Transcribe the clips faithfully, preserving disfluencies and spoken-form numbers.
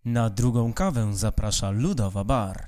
Na drugą kawę zaprasza Ludowa Bar.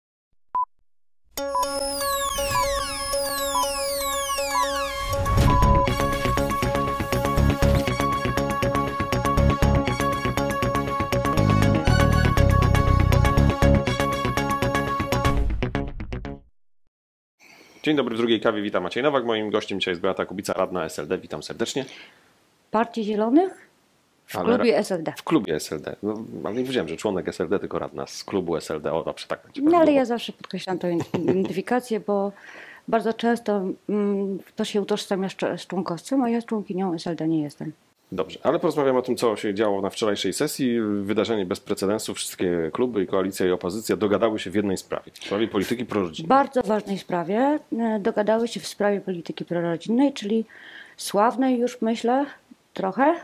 Dzień dobry, w drugiej kawie witam Maciej Nowak. Moim gościem dzisiaj jest Beata Kubica, radna S L D. Witam serdecznie. Partii Zielonych? W Ale klubie S L D. W klubie S L D. No, ale nie wiedziałem, że członek S L D, tylko radna z klubu S L D. O, dobrze, tak będzie. No ale ja zawsze podkreślam tę identyfikację, bo bardzo często mm, to się utożsamia z, z członkowcem, a ja z członkinią S L D nie jestem. Dobrze, ale porozmawiamy o tym, co się działo na wczorajszej sesji. Wydarzenie bez precedensu. Wszystkie kluby, i koalicja, i opozycja dogadały się w jednej sprawie. W sprawie polityki prorodzinnej. W bardzo ważnej sprawie. Dogadały się w sprawie polityki prorodzinnej, czyli sławnej już, myślę, trochę,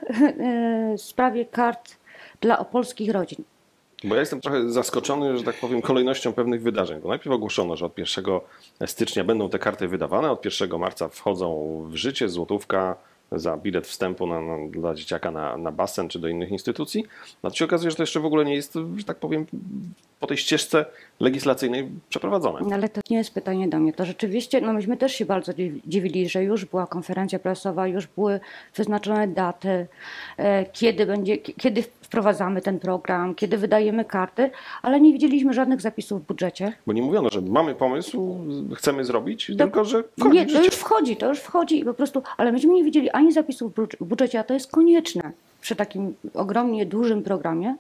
w sprawie kart dla opolskich rodzin. Bo ja jestem trochę zaskoczony, że tak powiem, kolejnością pewnych wydarzeń. Bo najpierw ogłoszono, że od pierwszego stycznia będą te karty wydawane, od pierwszego marca wchodzą w życie, złotówka za bilet wstępu na, na, dla dzieciaka na, na basen czy do innych instytucji. A tu się okazuje, że to jeszcze w ogóle nie jest, że tak powiem, po tej ścieżce legislacyjnej przeprowadzone. No ale to nie jest pytanie do mnie. To rzeczywiście, no myśmy też się bardzo dziwili, że już była konferencja prasowa, już były wyznaczone daty, e, kiedy będzie, kiedy wprowadzamy ten program, kiedy wydajemy karty, ale nie widzieliśmy żadnych zapisów w budżecie. Bo nie mówiono, że mamy pomysł, chcemy zrobić, Do, tylko że wchodzi Nie, to już wchodzi, to już wchodzi i po prostu, ale myśmy nie widzieli ani zapisów w budżecie, a to jest konieczne przy takim ogromnie dużym programie,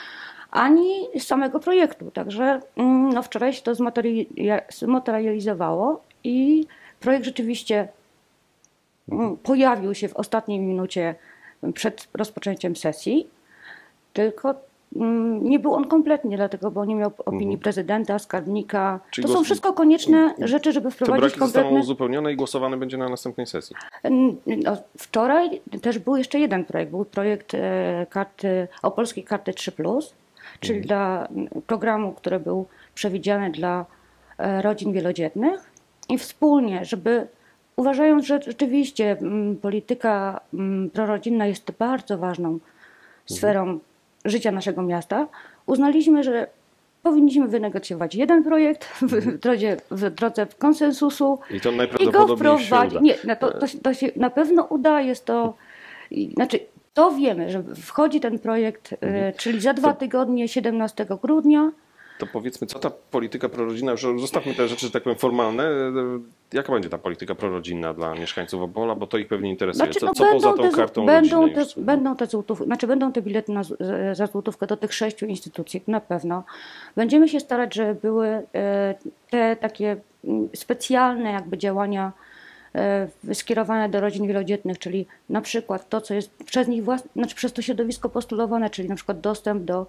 ani samego projektu. Także no, wczoraj się to zmaterializowało i projekt rzeczywiście pojawił się w ostatniej minucie przed rozpoczęciem sesji, tylko nie był on kompletnie, dlatego, bo nie miał opinii mhm. prezydenta, skarbnika. Czyli to są wszystko konieczne rzeczy, żeby wprowadzić braki kompletne... zostaną uzupełnione i głosowane będzie na następnej sesji. No, wczoraj też był jeszcze jeden projekt. Był projekt karty, opolskiej karty trzy plus, czyli mhm. dla programu, który był przewidziany dla rodzin wielodzietnych i wspólnie, żeby uważając, że rzeczywiście polityka prorodzinna jest bardzo ważną sferą mhm. życia naszego miasta, uznaliśmy, że powinniśmy wynegocjować jeden projekt w drodze, w drodze konsensusu i, to i go wprowadzić. Nie, no to, to, to się na pewno uda, jest to, znaczy to wiemy, że wchodzi ten projekt, mhm. czyli za dwa tygodnie, siedemnastego grudnia. To powiedzmy, co ta polityka prorodzinna, już zostawmy te rzeczy, że tak powiem, formalne. Jaka będzie ta polityka prorodzinna dla mieszkańców Opola, bo to ich pewnie interesuje. Znaczy, co no co poza tą te, kartą będą rodzinnej? te, będą te złotówki, znaczy będą te bilety na, za złotówkę do tych sześciu instytucji, na pewno. Będziemy się starać, żeby były te takie specjalne jakby działania skierowane do rodzin wielodzietnych, czyli na przykład to, co jest przez nich własne, znaczy przez to środowisko postulowane, czyli na przykład dostęp do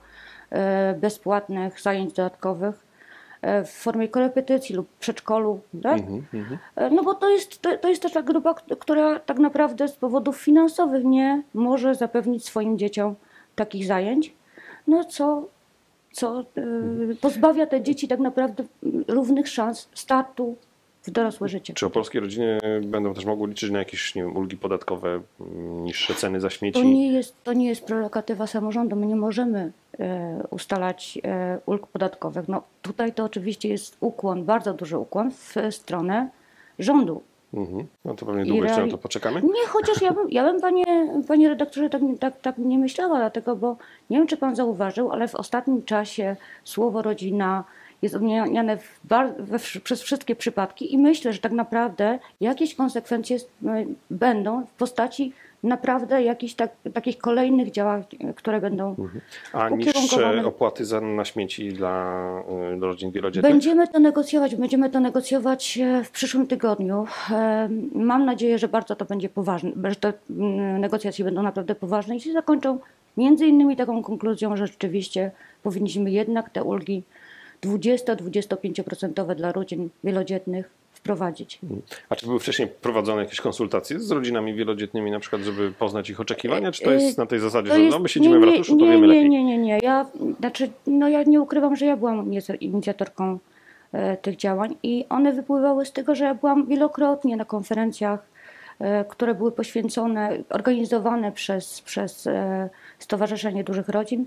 bezpłatnych zajęć dodatkowych w formie korepetycji lub przedszkolu, tak? Mm-hmm. No bo to jest, to, to jest też ta grupa, która tak naprawdę z powodów finansowych nie może zapewnić swoim dzieciom takich zajęć, no co, co mm. pozbawia te dzieci tak naprawdę równych szans startu w dorosłe życie. Czy opolskie rodziny będą też mogły liczyć na jakieś, nie wiem, ulgi podatkowe, niższe ceny za śmieci? To nie jest, to nie jest prerogatywa samorządu. My nie możemy e, ustalać e, ulg podatkowych. No, tutaj to oczywiście jest ukłon, bardzo duży ukłon w stronę rządu. Mhm. No to pewnie długo jeszcze na to poczekamy? Nie, chociaż ja bym, ja bym panie, panie redaktorze, tak, tak, tak nie myślała, dlatego, bo nie wiem, czy pan zauważył, ale w ostatnim czasie słowo rodzina jest odmieniane w we, przez wszystkie przypadki i myślę, że tak naprawdę jakieś konsekwencje będą w postaci naprawdę jakichś tak, takich kolejnych działań, które będą mhm. A niższe opłaty za, na śmieci dla, dla rodzin wielodzietnych? Będziemy to negocjować, będziemy to negocjować w przyszłym tygodniu. Mam nadzieję, że bardzo to będzie poważne, że te negocjacje będą naprawdę poważne i się zakończą między innymi taką konkluzją, że rzeczywiście powinniśmy jednak te ulgi dwudziesto do dwudziestu pięciu procent dla rodzin wielodzietnych wprowadzić. A czy były wcześniej prowadzone jakieś konsultacje z rodzinami wielodzietnymi, na przykład, żeby poznać ich oczekiwania? Czy to jest na tej zasadzie, to że jest, no, my siedzimy nie, w ratuszu, nie, to nie, wiemy nie, lepiej? Nie, nie, nie. Ja, znaczy, no ja nie ukrywam, że ja byłam inicjatorką e, tych działań i one wypływały z tego, że ja byłam wielokrotnie na konferencjach, e, które były poświęcone, organizowane przez, przez e, Stowarzyszenie Dużych Rodzin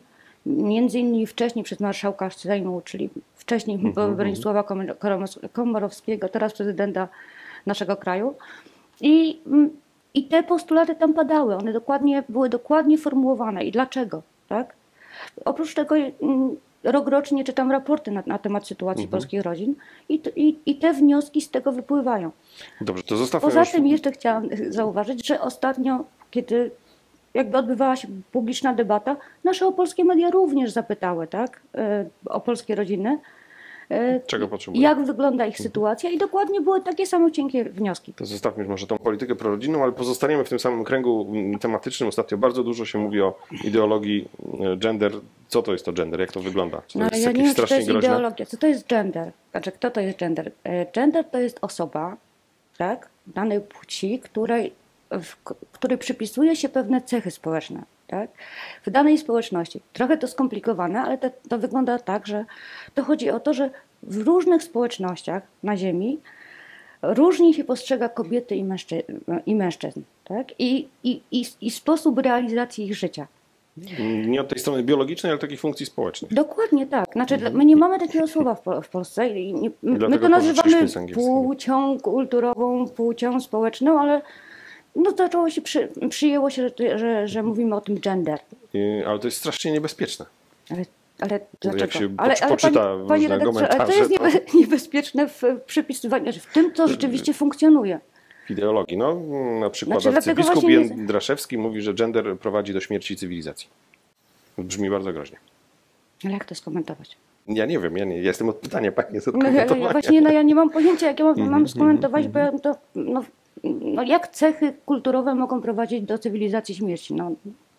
między innymi wcześniej przez marszałka Sejmu, czyli wcześniej Mhm, Bronisława Komor- Komorowskiego, teraz prezydenta naszego kraju. I, I te postulaty tam padały, one dokładnie, były dokładnie formułowane. I dlaczego? Tak? Oprócz tego mm, rokrocznie czytam raporty na, na temat sytuacji Mhm. polskich rodzin i, t- i, i te wnioski z tego wypływają. Dobrze, to zostawmy Poza już... tym jeszcze chciałam zauważyć, że ostatnio, kiedy jakby odbywała się publiczna debata, nasze opolskie media również zapytały, tak, e, o polskie rodziny, e, Czego potrzebują? jak wygląda ich sytuacja i dokładnie były takie same cienkie wnioski. To zostawmy już może tą politykę prorodzinną, ale pozostaniemy w tym samym kręgu tematycznym. Ostatnio bardzo dużo się mówi o ideologii gender. Co to jest to gender? Jak to wygląda? Czy to No, jest ja nie jakieś wiem, czy to strasznie jest groźne? ideologia. Co to jest gender? Znaczy, kto to jest gender? E, Gender to jest osoba, tak, danej płci, której, w, której przypisuje się pewne cechy społeczne. Tak? W danej społeczności. Trochę to skomplikowane, ale to, to wygląda tak, że to chodzi o to, że w różnych społecznościach na Ziemi różnie się postrzega kobiety i, mężczy i mężczyzn. Tak? I, i, i, I sposób realizacji ich życia. Nie od tej strony biologicznej, ale takich funkcji społecznych. Dokładnie tak. Znaczy, my nie mamy takiego słowa w, Pol w Polsce. I nie, my Dlatego to nazywamy pożyczyliśmy z angielskiego. płcią kulturową, płcią społeczną, ale no zaczęło się, przy, przyjęło się, że, że, że mówimy o tym gender. I, ale to jest strasznie niebezpieczne. Ale, ale dlaczego? Jak się ale, ale poczyta panie, panie różne redaktorze, ale to komentarze, jest to- niebe, niebezpieczne w przypisywaniu, znaczy w tym, co rzeczywiście funkcjonuje. W ideologii. No, na przykład Znaczy, dlatego arcybiskup właśnie nie- Jędraszewski mówi, że gender prowadzi do śmierci cywilizacji. Brzmi bardzo groźnie. Ale jak to skomentować? Ja nie wiem, ja nie jestem od pytania, pani jest od No, ja, komentowania. ja właśnie no, ja nie mam pojęcia, jak ja mam, mam skomentować, bo ja to, no, no, jak cechy kulturowe mogą prowadzić do cywilizacji śmierci? No,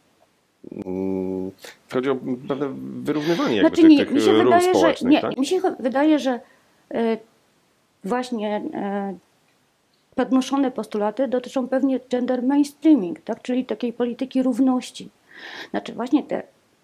Mm, Chodzi o pewne wyrównywanie znaczy jakby nie, tych, mi tych się ról wydaje, że społecznych, nie, tak? mi się cho- wydaje, że e, właśnie e, podnoszone postulaty dotyczą pewnie gender mainstreaming, tak? Czyli takiej polityki równości. Znaczy właśnie te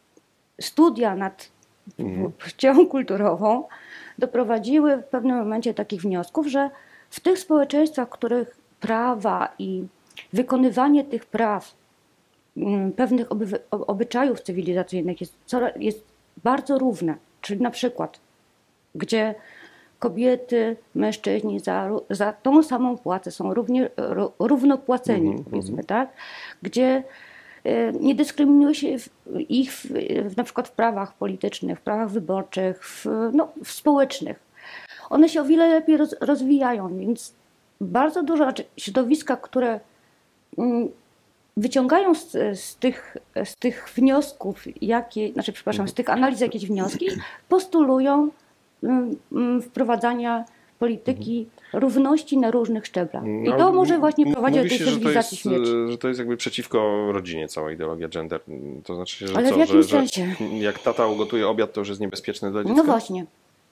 studia nad Mhm. płcią kulturową doprowadziły w pewnym momencie takich wniosków, że w tych społeczeństwach, w których prawa i wykonywanie tych praw, mm, pewnych obywy- o- obyczajów cywilizacyjnych jest, coraz, jest bardzo równe. Czyli na przykład, gdzie kobiety, mężczyźni za, ró- za tą samą płacę są równie, ró- równopłaceni, Mhm, powiedzmy, tak? Gdzie e, nie dyskryminuje się w- ich w, w, na przykład w prawach politycznych, w prawach wyborczych, w, no, w społecznych. One się o wiele lepiej roz, rozwijają, więc bardzo dużo, znaczy środowiska, które mm, wyciągają z, z, tych, z tych wniosków, jakie, znaczy przepraszam, z tych analiz jakieś wnioski, postulują mm, mm, wprowadzania polityki równości na różnych szczeblach. I No, to może właśnie m- prowadzić do mówi tej się, że to, cywilizacji jest, śmierci. że to jest jakby przeciwko rodzinie cała ideologia gender. To znaczy, że Ale co, w jakim że, że sensie? jak tata ugotuje obiad, to już jest niebezpieczne dla dziecka? No właśnie.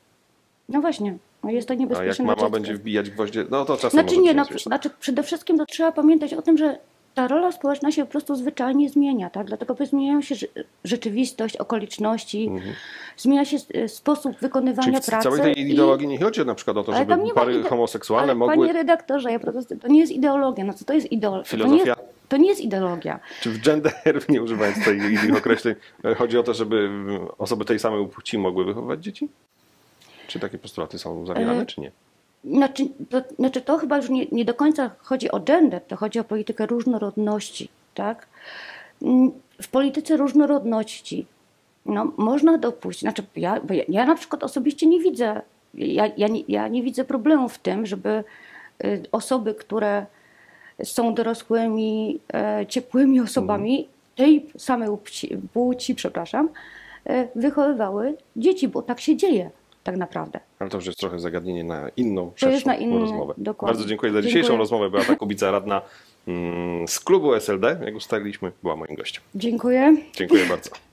No właśnie. No jest to A jak niebezpieczne mama dla dziecka. będzie wbijać gwoździe, no to czasem Znaczy może nie, być no, niebezpieczne. znaczy przede wszystkim to trzeba pamiętać o tym, że ta rola społeczna się po prostu zwyczajnie zmienia, tak? Dlatego że zmieniają się rze- rzeczywistość, okoliczności, zmienia się s- sposób Czyli wykonywania w pracy. całej tej i- ideologii nie chodzi na przykład o to, Ale żeby tam nie ma pary ide- homoseksualne ale mogły... Panie redaktorze, ja protestuję. To nie jest ideologia. No co to jest ideologia? To nie Filozofia? jest, to nie jest ideologia. Czy w gender, nie używając tej ich określeń, chodzi o to, żeby osoby tej samej płci mogły wychowywać dzieci? Czy takie postulaty są zawierane, E, czy nie? Znaczy to, znaczy to chyba już nie, nie do końca chodzi o gender, to chodzi o politykę różnorodności, tak? Mm, W polityce różnorodności no, można dopuścić, znaczy ja, bo ja, ja na przykład osobiście nie widzę, ja, ja, nie, ja nie widzę problemu w tym, żeby y, osoby, które są dorosłymi, e, ciepłymi osobami tej samej płci, płci, przepraszam, e, wychowywały dzieci, bo tak się dzieje tak naprawdę. Ale to już jest trochę zagadnienie na inną, To szerszą jest na inny- rozmowę. dokładnie. Bardzo dziękuję za dzisiejszą Dziękuję. rozmowę. Beata Kubica, radna mm, z klubu S L D, jak ustaliliśmy, była moim gościem. Dziękuję. Dziękuję bardzo.